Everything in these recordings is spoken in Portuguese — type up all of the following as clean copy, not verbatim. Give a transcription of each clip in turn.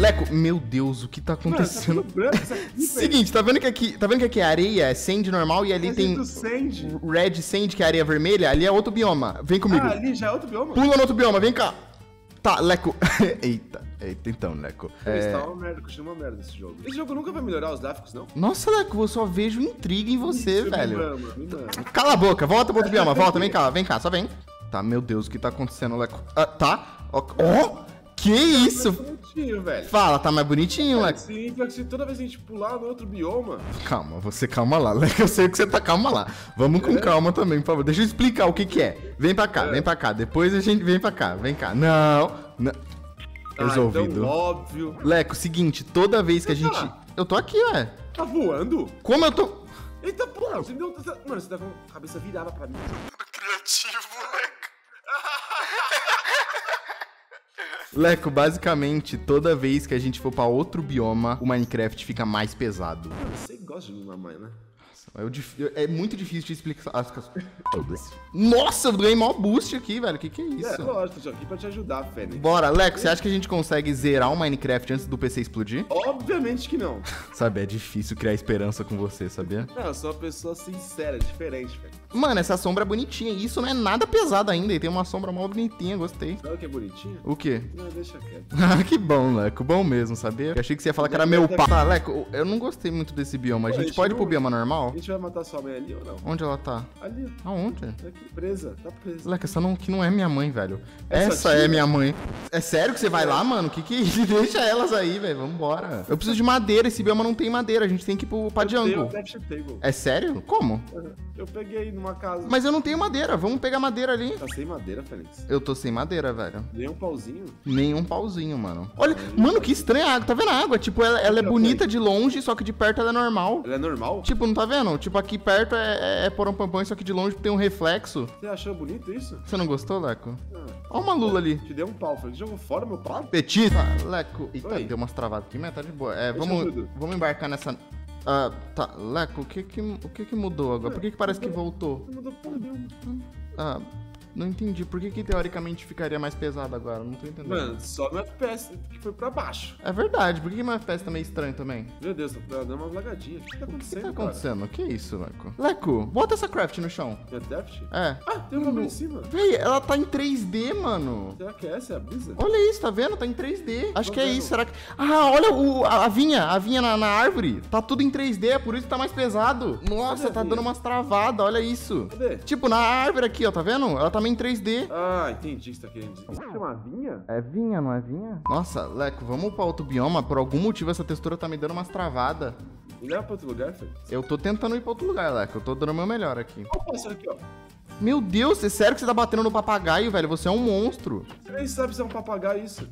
Leco, meu Deus, o que tá acontecendo? Mano, tá tudo branco isso aqui, Seguinte, tá vendo que aqui é areia, é sand normal, e ali Mas tem do sand. red sand, que é areia vermelha, ali é outro bioma. Vem comigo. Ah, ali já é outro bioma? Pula no outro bioma, vem cá. Tá, Leco. Eita, então, Leco. Isso tá uma merda, continua uma merda esse jogo. Esse jogo nunca vai melhorar os gráficos, não? Nossa, Leco, eu só vejo intriga em você, velho. Me mama. Cala a boca, volta pro outro bioma, volta, vem cá, só vem. Tá, meu Deus, o que tá acontecendo, Leco? Ah, tá, ó, que isso? Bonitinho, velho. Fala, tá mais bonitinho, Leco. Sim, se toda vez que a gente pular no outro bioma... Calma, calma lá, Leco, eu sei que você tá, calma lá. Vamos com calma também, por favor. Deixa eu explicar o que que é. Vem pra cá, depois a gente vem pra cá, vem cá. Não. Resolvido. Então, óbvio. Leco, seguinte, toda vez que a gente... Eu tô aqui, ué. Tá voando? Como eu tô... Eita, porra, você deu... Mano, você tá com a cabeça virada pra mim. Criativo, Leco. Leco, basicamente, toda vez que a gente for pra outro bioma, o Minecraft fica mais pesado. Mano, você gosta de me mamãe, né? É muito difícil de explicar as coisas. Nossa, eu ganhei maior boost aqui, velho. Que é isso? É, lógico, tô aqui pra te ajudar, Fênix. Bora, Leco, você acha que a gente consegue zerar o Minecraft antes do PC explodir? Obviamente que não. Sabe, é difícil criar esperança com você, sabia? Não, eu sou uma pessoa sincera, diferente, velho. Mano, essa sombra é bonitinha. E isso não é nada pesado ainda. E tem uma sombra mó bonitinha, gostei. Sabe o que é bonitinho? O quê? Não, deixa quieto. Ah, que bom, Leco. Bom mesmo, sabia? Eu achei que você ia falar que era meu pai. Tá, Leco, eu não gostei muito desse bioma. A gente pode ir pro bioma normal? A gente vai matar sua mãe ali ou não? Onde ela tá? Ali, ó. Aonde? Tá aqui, presa. Tá presa. Leco, essa não, que não é minha mãe, velho. Essa Essa tia? é minha mãe. É sério que você vai lá, mano? Que deixa elas aí, velho. Vambora. Eu preciso de madeira. Esse bioma não tem madeira. A gente tem que ir pra jungle. Table. É sério? Como? Eu peguei numa casa. Mas eu não tenho madeira. Vamos pegar madeira ali. Tá sem madeira, Fênix? Eu tô sem madeira, velho. Nem um pauzinho? Nenhum pauzinho, mano. Olha, mano, que estranha a água. Tá vendo a água? Tipo, ela é bonita de longe, só que de perto ela é normal. Ela é normal? Tipo, não tá vendo? Tipo, aqui perto é porão-pampão, só que de longe tem um reflexo. Você achou bonito isso? Você não gostou, Leco? Ah, Olha uma lula ali. te dei um pau, Fênix. Jogou fora meu pau? Petit. Ah, Leco. Eita, Oi. deu umas travadas aqui, mas tá de boa. É, Eu te ajudo. vamos embarcar nessa... Ah, tá. Leco, o que mudou agora? Por que parece que voltou? Não mudou porra nenhuma. Ah, não entendi. Por que teoricamente ficaria mais pesado agora? Não tô entendendo. Mano, só no FPS que foi pra baixo. É verdade. Por que meu FPS tá meio estranho também? Meu Deus, tá dando uma lagadinha. O que tá O que acontecendo, tá acontecendo? Que isso, Leco? Leco, bota essa craft no chão. cara? É Deft? É. Ah, tem uma ali em cima. Véi, ela tá em 3D, mano. Será que essa é a brisa? Olha isso, tá vendo? Tá em 3D. Acho Tô que é vendo. isso. Será que... Ah, olha a vinha na árvore. Tá tudo em 3D, é por isso que tá mais pesado. Nossa, Cadê a tá vinha? dando umas travadas, olha isso. Cadê? Tipo, na árvore aqui, ó, tá vendo? Ela tá meio em 3D. Ah, entendi o que você tá querendo dizer. Isso é uma vinha? É vinha, não é vinha? Nossa, Leco, vamos pra outro bioma. Por algum motivo essa textura tá me dando umas travadas. Me leva pra outro lugar, Fê. Eu tô tentando ir pra outro lugar, Leco. Eu tô dando o meu melhor aqui. Olha o pássaro aqui, ó. Meu Deus, é sério que você tá batendo no papagaio, velho? Você é um monstro. Você nem sabe se é um papagaio isso.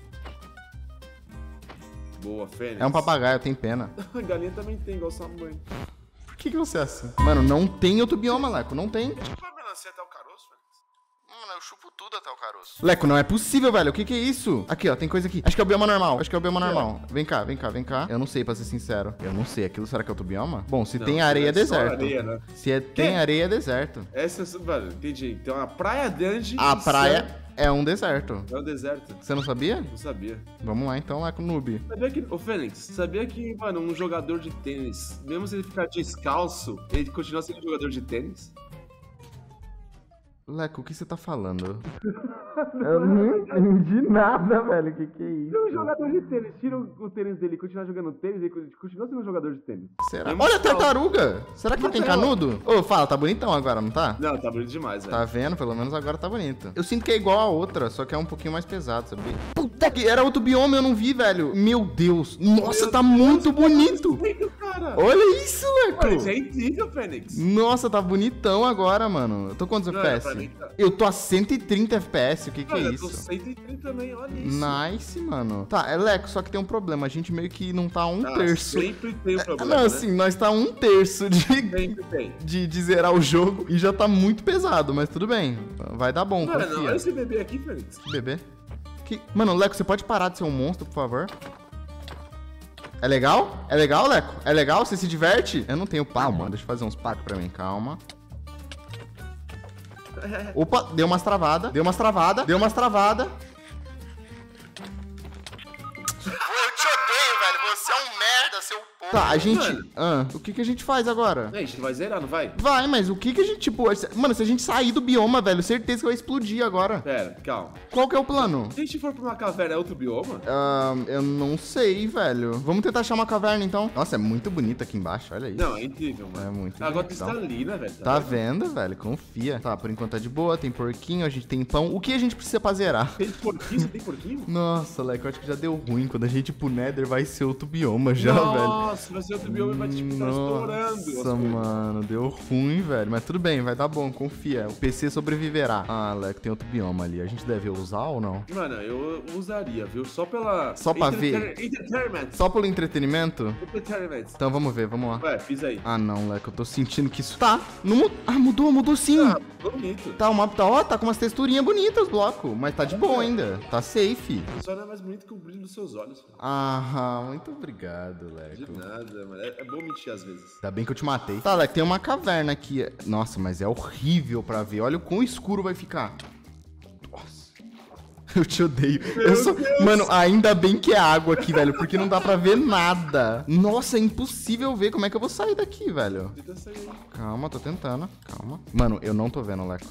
Boa, Fênix. É um papagaio, tem pena. A galinha também tem, igual sua mãe. Por que você é assim? Mano, não tem outro bioma, Leco. Não tem. Chupa a melancia até o caroço, Fênix. Mano, eu chupo tudo até o caroço. Leco, não é possível, velho. O que é isso? Aqui, ó, tem coisa aqui. Acho que é o bioma normal. Vem cá. Eu não sei, pra ser sincero. Eu não sei. Aquilo será que é outro bioma? Bom, se tem areia, é só deserto. areia, né? Se tem areia, é deserto. Essa, velho, entendi. Tem uma praia grande. A e praia céu. é um deserto. É um deserto. Você não sabia? Não sabia. Vamos lá então, Leco noob. Sabia que. Ô, Fênix, sabia que, mano, um jogador de tênis, mesmo se ele ficar descalço, ele continua sendo jogador de tênis? Leco, o que você tá falando? Eu não entendi nada, velho. O que é isso? Se um jogador de tênis tira o tênis dele e continua jogando tênis, ele continua sendo um jogador de tênis. Será? Mesmo Olha a descalço. tartaruga! Será que Mas tem ela- canudo? Ô, fala, tá bonitão agora, não tá? Não, tá bonito demais, velho. Tá vendo? Pelo menos agora tá bonito. Eu sinto que é igual a outra, só que é um pouquinho mais pesado, sabia? Puta que era outro bioma, eu não vi, velho. Meu Deus. Nossa, Meu tá Deus, muito que bonito. perfeito, cara. Olha isso, Mano, isso Leco. é incrível, Fênix. Nossa, tá bonitão agora, mano. Eu tô quantos Não, FPS? pra mim tá. Eu tô a 130 FPS, o que Mano, é eu tô isso? 130 também, olha isso. Nice, mano. Tá, é Leco, só que tem um problema. A gente meio que não tá a um Ah, terço. sempre tem um problema, Não, né? assim, nós tá a um terço Sempre tem. de zerar o jogo e já tá muito pesado, mas tudo bem. Vai dar bom, Mano, confia. olha esse bebê aqui, Fênix. Bebê? Mano, Leco, você pode parar de ser um monstro, por favor? É legal? É legal, Leco? É legal? Você se diverte? Eu não tenho pau, mano. Deixa eu fazer uns packs pra mim, calma. Opa, deu umas travadas. feio, velho. Você é um merda, seu porra. Tá, a gente... o que a gente faz agora? A gente vai zerar, não vai? Vai, mas o que a gente, tipo... Mano, se a gente sair do bioma, velho, certeza que vai explodir agora. Pera, calma. Qual que é o plano? Se a gente for pra uma caverna, é outro bioma? Eu não sei, velho. Vamos tentar achar uma caverna, então. Nossa, é muito bonito aqui embaixo, olha isso. Não, é incrível, mano. É muito Agora bonito, cristalina, velho. Tá vendo, velho? Confia. Tá, por enquanto tá de boa, tem porquinho, a gente tem pão. O que a gente precisa pra zerar? Tem porquinho? Você tem porquinho? Nossa, Leco, eu acho que já deu ruim. Quando a gente ir pro Nether, vai ser outro bioma já, velho. Nossa, vai ser outro bioma e vai tipo, tá estourando. Nossa, mano, deu ruim, velho. Mas tudo bem, vai dar bom, confia. O PC sobreviverá. Ah, Leco, tem outro bioma ali. A gente deve usar ou não? Mano, eu usaria, viu? Só pela... Só pra ver? Entertainment. Só pelo entretenimento? Entertainment. Então vamos ver, vamos lá. Ué, fiz aí. Ah, não, Leco, eu tô sentindo que isso... Tá, não... mudou sim. Ah, bonito. Tá, tá com umas texturinhas bonitas os blocos, mas tá de boa ainda. Tá safe. Só não é mais bonito que o brilho dos seus olhos. Filho. Ah, muito obrigado, Leco. De nada, mano. É bom mentir às vezes. Ainda bem que eu te matei. Tá, Leco, tem uma caverna aqui. Nossa, mas é horrível pra ver. Olha o quão escuro vai ficar. Nossa. Eu te odeio. Mano, ainda bem que é água aqui, velho, porque não dá pra ver nada. Nossa, é impossível ver. Como é que eu vou sair daqui, velho? Tenta sair aí. Calma, tô tentando. Calma. Mano, eu não tô vendo, Leco.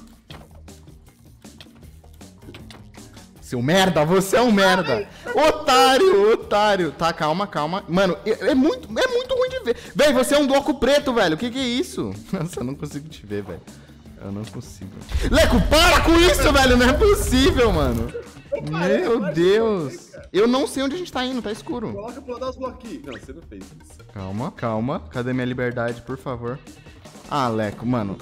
Seu merda, você é um merda. Otário. Tá, calma. Mano, é muito ruim de ver. Véi, você é um bloco preto, velho. O que é isso? Nossa, eu não consigo te ver, velho. Eu não consigo. Leco, para com isso, velho. Não é possível, mano. Meu Deus. Eu não sei onde a gente tá indo, tá escuro. Coloca pra dar os bloquinhos. Não, você não fez isso. Calma. Cadê minha liberdade, por favor? Ah, Leco, mano.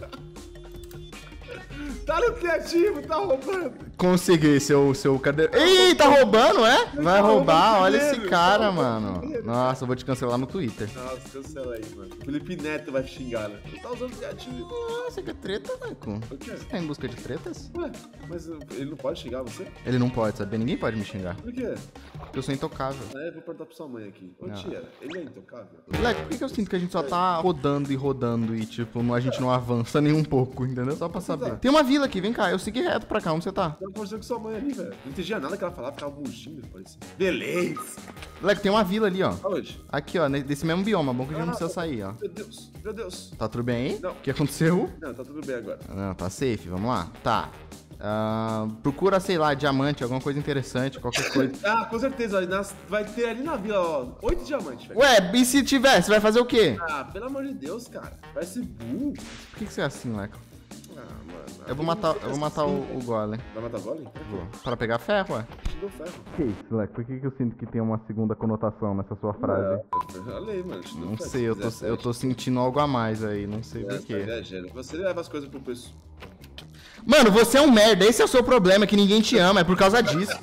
Tá no criativo, tá roubando. Consegui, seu cadeiro. Ih, tá roubando, é? Vai roubar, olha esse cara, mano. Nossa, eu vou te cancelar no Twitter. Nossa, cancela aí, mano. O Felipe Neto vai xingar, né? Você tá usando criativo. Nossa, que treta, Leco. O quê? Você tá em busca de tretas? Ué, mas ele não pode xingar você? Ele não pode, sabe? Ninguém pode me xingar. Por quê? Porque eu sou intocável. É, vou perguntar pra sua mãe aqui. Ô, tia, ele é intocável? Leco, por que eu sinto que a gente só tá rodando e, tipo, a gente não avança nem um pouco, entendeu? Só pra saber. Tem uma vila aqui, vem cá. Eu segui reto pra cá. Onde você tá? Tava conversando com sua mãe ali, velho. Não entendia nada que ela falava, ficava bugindo. Parecia. Beleza. Leco, tem uma vila ali, ó. Aonde? Aqui, ó, desse mesmo bioma. Bom que a gente não precisa sair, ó. Meu Deus. Tá tudo bem aí? Não. O que aconteceu? Não, tá tudo bem agora. Não, tá safe, vamos lá. Tá. Procura, sei lá, diamante, alguma coisa interessante, qualquer coisa. Ah, com certeza. Vai ter ali na vila, ó, 8 diamantes, velho. Ué, e se tiver, você vai fazer o quê? Ah, pelo amor de Deus, cara. Vai ser burro. Por que você é assim, Leco? Ah, mano. Eu vou matar o golem. Vai matar o golem? Vou. Para pegar ferro, ué? Te deu ferro. Que isso, Leco? Por que eu sinto que tem uma segunda conotação nessa sua frase? Olha aí, mano. Te deu Não ferro. sei, eu tô sentindo algo a mais aí, não sei Tá porquê. viajando. Você leva as coisas pro pessoal. Mano, você é um merda, esse é o seu problema, que ninguém te ama, é por causa disso.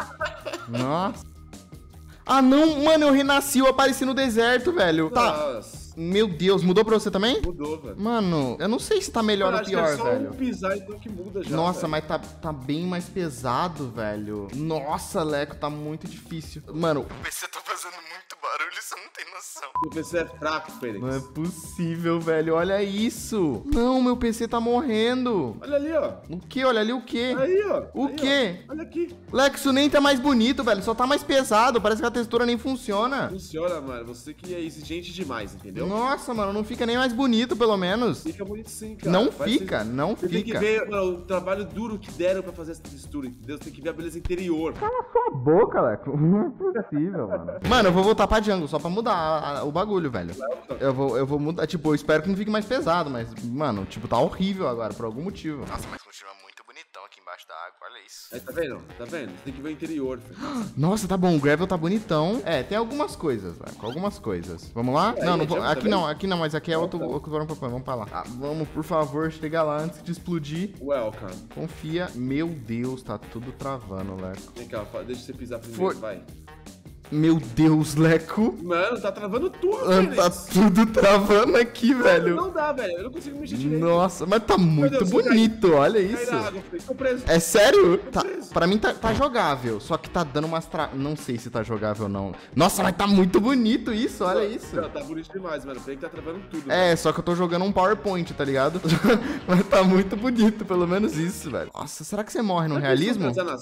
Nossa. Ah, não, mano, eu renasci, eu apareci no deserto, velho. Tá. Nossa. Meu Deus, mudou pra você também? Mudou, velho. Mano, eu não sei se tá melhor ou Acho que pior, é só velho. um pisar então que muda já. Nossa, velho. mas tá bem mais pesado, velho. Nossa, Leco, tá muito difícil. Mano, o PC tá fazendo muito barulho, você não tem noção. O PC é fraco, Fênix. Não é possível, velho. Olha isso. Não, meu PC tá morrendo. Olha ali, ó. O que? Olha ali o que? Aí, ó. O Aí, quê? ó. Olha aqui. Leco, isso nem tá mais bonito, velho. Só tá mais pesado. Parece que a textura nem funciona. Funciona, mano. Você que é exigente demais, entendeu? Nossa, mano, não fica nem mais bonito, pelo menos. Fica bonito sim, cara. Não Vai fica, ser- não Você tem que fica. ver, mano, o trabalho duro que deram pra fazer essa textura, entendeu? Você tem que ver a beleza interior. Cala sua boca, Leco. Não é possível, mano. Mano, eu vou voltar pra jungle só pra mudar o bagulho, velho. Eu vou mudar, tipo, eu espero que não fique mais pesado, mas, mano, tipo, tá horrível agora, por algum motivo. Nossa, mas continua muito bonitão aqui embaixo da água, olha isso. Aí, tá vendo? Tá vendo? Você tem que ver o interior, filho. Nossa, tá bom, o gravel tá bonitão. É, tem algumas coisas, Leco, algumas coisas. Vamos lá? É, Não, não aí, vou, já aqui não, mas aqui é outro vamos pra lá. Ah, vamos, por favor, chegar lá antes de explodir. Welcome. Confia. Meu Deus, tá tudo travando, Leco. Vem cá, deixa você pisar primeiro, vai. Meu Deus, Leco. Mano, tá travando tudo, Tá Fênix. tudo travando aqui, velho. Não dá, velho. Eu não consigo mexer direito. Nossa, mas tá muito Deus, bonito, olha Cai isso. na água, Fênix. Tô preso. É sério? Tá, preso. pra mim tá jogável, só que tá dando umas Não sei se tá jogável ou não. Nossa, mas tá muito bonito isso, olha isso. Não, tá bonito demais, mano. Peraí que tá travando tudo. É, só que eu tô jogando um PowerPoint, tá ligado? Mas tá muito bonito, pelo menos isso, velho. Nossa, será que você morre no Mano. realismo? Você na selva?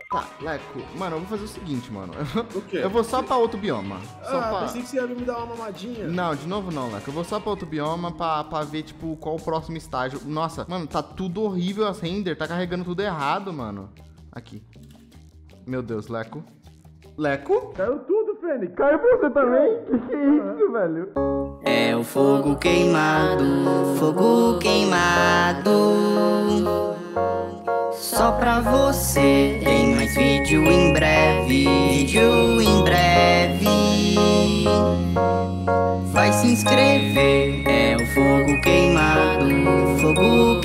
Tá, Leco, mano, eu vou fazer o seguinte, mano. O quê? Eu vou só pra outro bioma. Só pra... Pensei que você ia me dar uma mamadinha. Não, de novo não, Leco. Eu vou só pra outro bioma pra ver, tipo, qual o próximo estágio. Nossa, mano, tá tudo horrível as render. Tá carregando tudo errado, mano. Aqui. Meu Deus, Leco. Leco? Caiu tudo, Fênix. Caiu pra você também? Que é isso, velho? É o fogo queimado, fogo queimado. Só pra você, tem mais vídeo em breve, vídeo em breve. Vai se inscrever, é o fogo queimado, fogo